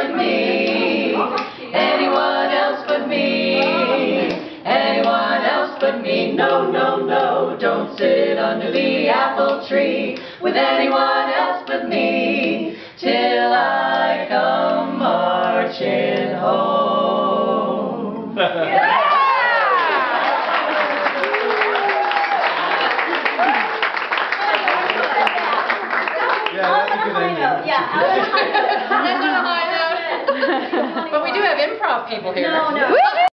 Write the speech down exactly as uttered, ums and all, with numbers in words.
but me. Anyone else but me. Anyone else but me. No, no, no, don't sit under the apple tree with anyone else but me till I come marching home. Yeah! Yeah, that's a good ending. Yeah, That's on a high note. But we do have improv people here. No, no.